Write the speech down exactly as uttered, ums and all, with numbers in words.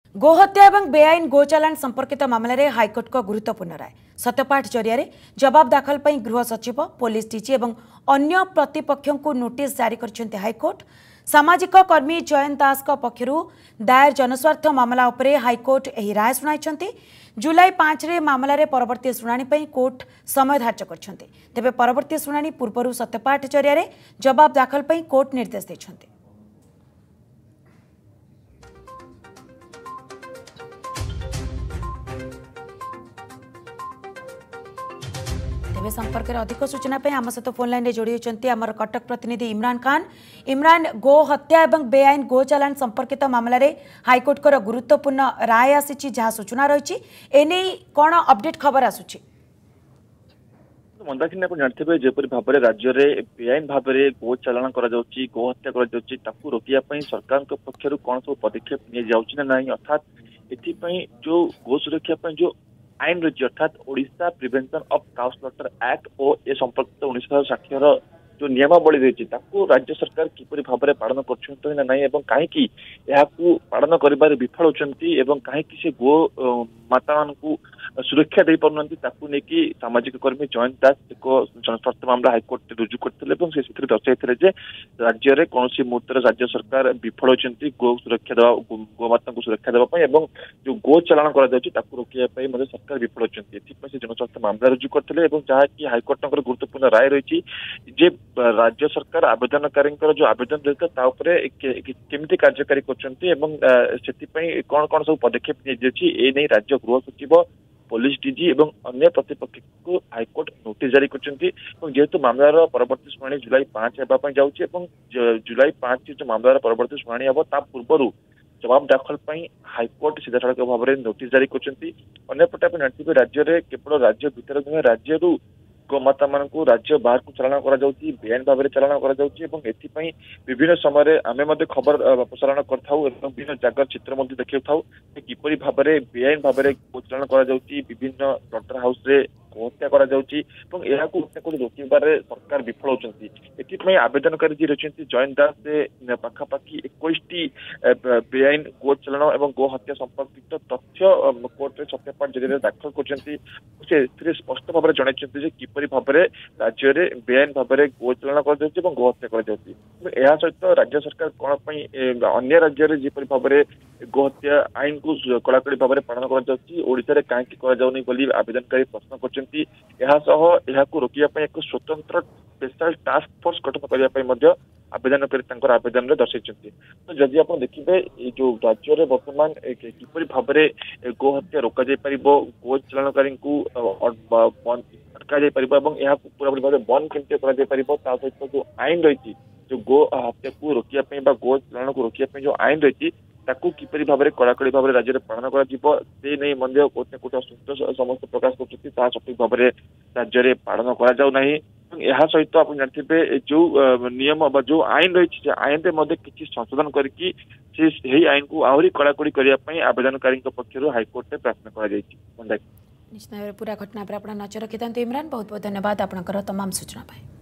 गोहत्या एवं बेआईन गोचालान संपर्कित मामलें हाइकोर्ट को गुरुत्वपूर्ण राय सत्यपाठ जरिया जवाब दाखल पर गृह सचिव पुलिस डीजी और अन्य प्रतिपक्षों को नोटिस जारी कर हाइकोर्ट। सामाजिक कर्मी जयंत दास पक्षर दायर जनस्वार्थ मामला उपरे हाइकोर्ट यह राय शुणाई। जुलाई पांच रे मामलें परवर्ती शुणाणी कोर्ट समय धार्य कर तेबे परवर्ती शुणाणी पूर्व सत्यपाठ जरिया जवाब दाखल पर कोर्ट निर्देश देते। तेज संपर्क में अधिक सूचना आम सहित फोन लाइन जोड़ी होती आमर कटक प्रतिनिधि इमरान खान। इमरान, गो हत्या और बेआईन गो चालान संपर्कित मामलें हाइकोर्ट को गुरुत्वपूर्ण राय आसी जहाँ सूचना रही एने कौन अपडेट खबर आसूची? मंदाकिनी आप जानते जपरी भाव में राज्य में बेआईन भाव में गो चालान कर गो हत्या कर रोकने सरकार पक्षर कौन सब पदक्षेप नहीं ना अर्थात ये जो गो सुरक्षा जो आईन रही अर्थात Odisha prevention of cow slaughter act और ए संपर्कित उन्नीस षाठी जो नियमावली रही राज्य सरकार किपरि भाव में पालन कर ना कहीं पालन कर विफल होती कहीं से गो माता मान सुरक्षा दे पार्टी सामाजिक कर्मी जयंत दास एक जनस्वार्थ मामला हाइकोर्ट रुजु करते दर्शाई राज्य में कौन मुहूर्त राज्य सरकार विफल होती गो सुरक्षा देवा गोमाता को सुरक्षा देवाई जो गो चालान कर रोकने सरकार विफल होती जनस्वार्थ मामला रुजु करते जहाँकि हाइकोर्ट गुरुत्वपूर्ण राय रही राज्य सरकार आवेदनकारी जो आवेदन रही केमी कार्यकारी कर कौन कौन सब पदक्षेप नहीं राज्य गृह सचिव पुलिस डीजी और अन्य प्रतिपक्ष को हाइकोर्ट नोटिस जारी कर जेहेतु मामलार परवर्ती शुणाणी जुलाई पांच होगापी जाऊँगी जुलाई पांच जो मामलार परवर्ती शुणाणी हम ता पूर्व जवाब दाखल हाइकोर्ट सीधा सड़क भाव में नोटिस जारी करपटे आप जानते राज्य में केवल राज्य भितर नुहे राज्य गोमाता मान राज्य बाहर को चालान कर बेआईन भाव में चालान कर विभिन्न समय आम खबर प्रसारण कर जगह चित्र देखा किपरि भाव में बेआईन भाव में चालान कर विभिन्न स्लॉटर हाउस रे हत्या कर रोकबार सरकार विफल होती आवेदनकारी जी रही जयंत दास से पाखापाखि इक्कीस बेआईन गो चालान और गो हत्या संपर्कित तथ्य कोर्ट सत्यापाठ जरिए दाखल कर स्पष्ट भाव में जन किपरि भाव में राज्य में बेआईन भाव में गो चालान कर गो हत्या कर सहित राज्य सरकार कौन अन्य राज्य में जिपरि भाव में गो हत्या आईन को कड़ाकड़ी भाव में पालन कर कहीं आवेदनकारी प्रश्न कर रोकने एक स्वतंत्र स्पेशल टास्क फोर्स गठन करने आवेदन कर आवेदन में दर्शाई। तो जदि आप देखिए जो राज्य में बर्तमान किपरि भाव में गो हत्या रोक गो चालानकारी को अटक पूरा भाव में बंद केमती सहित जो आईन रही जो गो हत्या को रोकने गो चालान को रोकने जो आईन रही किपरि भाव में कड़ाकड़ी भाव में राज्य में पालन कर कोटे कोटे असंतोष समस्त प्रकाश कर सठिक भाव में राज्य में पालन कर सहित आप जानते जो नियम जो आईन रही आईन में किसी संशोधन करके आईन को आहरी कड़ाकड़ी करने आवेदनकारी पक्षर हाइकोर्ट में प्रार्थना कर निश्चित पूरा घटना पर आप नजर रखी था इमरान बहुत बहुत धन्यवाद आपंकर तमाम सूचना।